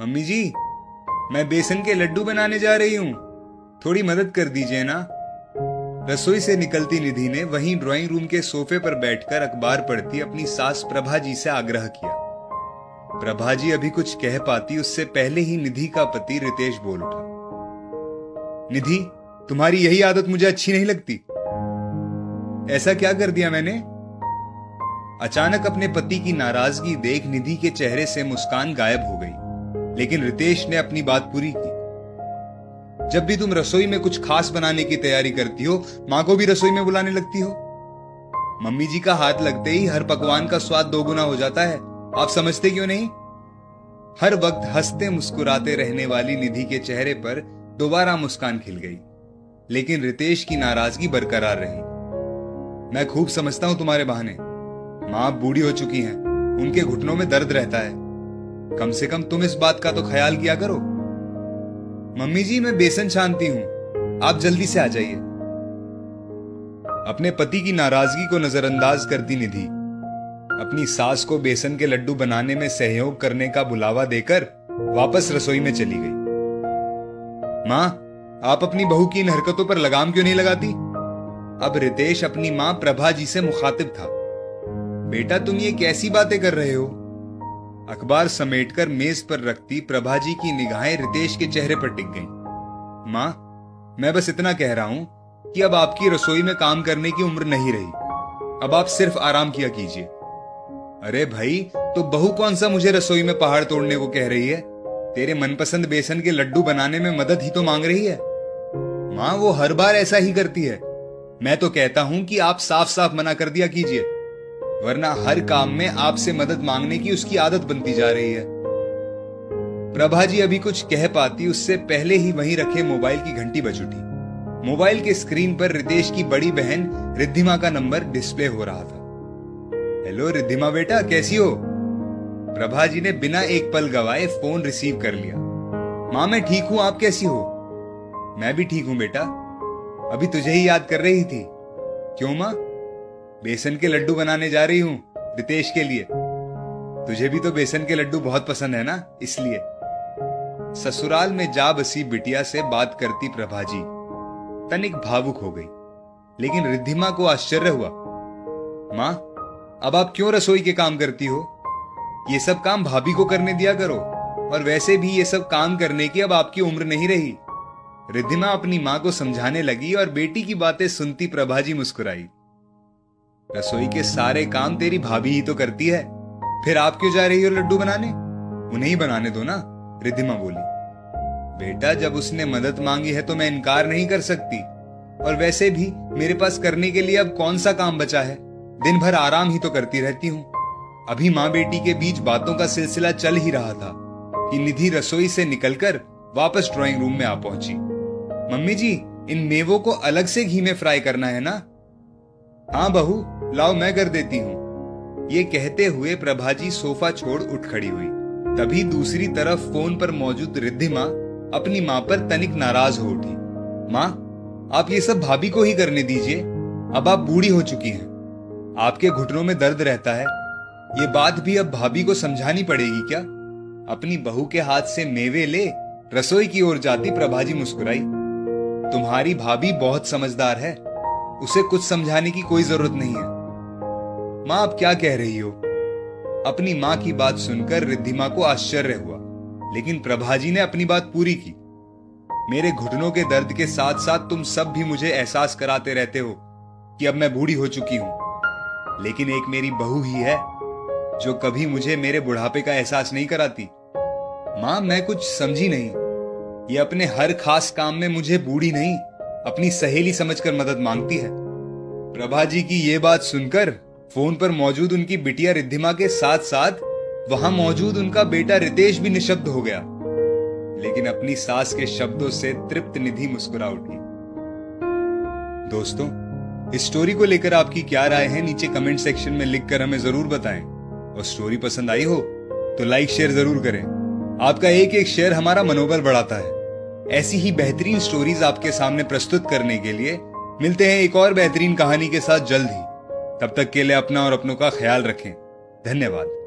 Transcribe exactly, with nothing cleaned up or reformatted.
Mummy जी, मैं बेसन के लड्डू बनाने जा रही हूँ, थोड़ी मदद कर दीजिए ना। रसोई से निकलती निधि ने वहीं ड्राइंग रूम के सोफे पर बैठकर अखबार पढ़ती अपनी सास प्रभा जी से आग्रह किया। प्रभा जी अभी कुछ कह पाती उससे पहले ही निधि का पति रितेश बोल उठा। निधि, तुम्हारी यही आदत मुझे अच्छी नहीं लगती। ऐसा क्या कर दिया मैंने? अचानक अपने पति की नाराजगी देख निधि के चेहरे से मुस्कान गायब हो गई, लेकिन रितेश ने अपनी बात पूरी की। जब भी तुम रसोई में कुछ खास बनाने की तैयारी करती हो, मां को भी रसोई में बुलाने लगती हो। मम्मी जी का हाथ लगते ही हर पकवान का स्वाद दोगुना हो जाता है, आप समझते क्यों नहीं? हर वक्त हंसते मुस्कुराते रहने वाली निधि के चेहरे पर दोबारा मुस्कान खिल गई, लेकिन रितेश की नाराजगी बरकरार रही। मैं खूब समझता हूं तुम्हारे बहाने। मां बूढ़ी हो चुकी हैं, उनके घुटनों में दर्द रहता है। कम से कम तुम इस बात का तो ख्याल किया करो। मम्मी जी, मैं बेसन छानती हूं, आप जल्दी से आ जाइए। अपने पति की नाराजगी को नजरअंदाज करती निधि अपनी सास को बेसन के लड्डू बनाने में सहयोग करने का बुलावा देकर वापस रसोई में चली गई। मां, आप अपनी बहू की इन हरकतों पर लगाम क्यों नहीं लगाती? अब रितेश अपनी मां प्रभा जी से मुखातिब था। बेटा, तुम ये कैसी बातें कर रहे हो? अखबार समेटकर मेज पर रखती प्रभा जी की निगाहें रितेश के चेहरे पर टिक गईं। मां, मैं बस इतना कह रहा हूं कि अब आपकी रसोई में काम करने की उम्र नहीं रही, अब आप सिर्फ आराम किया कीजिए। अरे भाई, तो बहू कौन सा मुझे रसोई में पहाड़ तोड़ने को कह रही है? तेरे मनपसंद बेसन के लड्डू बनाने में मदद ही तो मांग रही है। मां, वो हर बार ऐसा ही करती है। मैं तो कहता हूं कि आप साफ साफ मना कर दिया कीजिए, वरना हर काम में आपसे मदद मांगने की उसकी आदत बनती जा रही है। प्रभा जी अभी कुछ कह पाती उससे पहले ही वहीं रखे मोबाइल की घंटी बज उठी। मोबाइल के स्क्रीन पर रितेश की बड़ी बहन रिद्धिमा का नंबर डिस्प्ले हो रहा था। हेलो रिद्धिमा बेटा, कैसी हो? प्रभा जी ने बिना एक पल गवाए फोन रिसीव कर लिया। मां, मैं ठीक हूं, आप कैसी हो? मैं भी ठीक हूं बेटा, अभी तुझे ही याद कर रही थी। क्यों मां? बेसन के लड्डू बनाने जा रही हूं रितेश के लिए। तुझे भी तो बेसन के लड्डू बहुत पसंद है ना, इसलिए। ससुराल में जा बसी बिटिया से बात करती प्रभा जी तनिक भावुक हो गई, लेकिन रिद्धिमा को आश्चर्य हुआ। मां, अब आप क्यों रसोई के काम करती हो? ये सब काम भाभी को करने दिया करो, और वैसे भी ये सब काम करने की अब आपकी उम्र नहीं रही। रिद्धिमा अपनी मां को समझाने लगी और बेटी की बातें सुनती प्रभा जी मुस्कुराई। रसोई के सारे काम तेरी भाभी ही तो करती है, फिर आप क्यों जा रही हो लड्डू बनाने? उन्हें ही बनाने दो ना, रिद्धिमा बोली। बेटा, जब उसने मदद मांगी है तो मैं इनकार नहीं कर सकती, और वैसे भी मेरे पास करने के लिए अब कौन सा काम बचा है? दिन भर आराम ही तो करती रहती हूं। अभी मां बेटी के बीच बातों का सिलसिला चल ही रहा था कि निधि रसोई से निकलकर वापस ड्राइंग रूम में आ पहुंची। मम्मी जी, इन मेवों को अलग से घी में फ्राई करना है ना? हाँ बहू, लाओ मैं कर देती हूं। ये कहते हुए प्रभा जी सोफा छोड़ उठ खड़ी हुई। तभी दूसरी तरफ फोन पर मौजूद रिद्धिमा अपनी मां पर तनिक नाराज हो उठी। मां, आप ये सब भाभी को ही करने दीजिए, अब आप बूढ़ी हो चुकी हैं, आपके घुटनों में दर्द रहता है। ये बात भी अब भाभी को समझानी पड़ेगी क्या? अपनी बहू के हाथ से मेवे ले रसोई की ओर जाती प्रभा जी मुस्कुराई। तुम्हारी भाभी बहुत समझदार है, उसे कुछ समझाने की कोई जरूरत नहीं है। मां, आप क्या कह रही हो? अपनी मां की बात सुनकर रिद्धिमा को आश्चर्य हुआ, लेकिन प्रभा जी ने अपनी बात पूरी की। मेरे घुटनों के दर्द के साथ साथ तुम सब भी मुझे एहसास कराते रहते हो कि अब मैं बूढ़ी हो चुकी हूं, लेकिन एक मेरी बहू ही है जो कभी मुझे मेरे बुढ़ापे का एहसास नहीं कराती। मां, मैं कुछ समझी नहीं। ये अपने हर खास काम में मुझे बूढ़ी नहीं, अपनी सहेली समझकर मदद मांगती है। प्रभा जी की ये बात सुनकर फोन पर मौजूद उनकी बिटिया रिद्धिमा के साथ साथ वहां मौजूद उनका बेटा रितेश भी निशब्द हो गया, लेकिन अपनी सास के शब्दों से तृप्त निधि मुस्कुरा उठी। दोस्तों, इस स्टोरी को लेकर आपकी क्या राय है नीचे कमेंट सेक्शन में लिखकर हमें जरूर बताएं, और स्टोरी पसंद आई हो तो लाइक शेयर जरूर करें। आपका एक एक शेयर हमारा मनोबल बढ़ाता है। ऐसी ही बेहतरीन स्टोरीज आपके सामने प्रस्तुत करने के लिए मिलते हैं एक और बेहतरीन कहानी के साथ जल्द ही। तब तक के लिए अपना और अपनों का ख्याल रखें। धन्यवाद।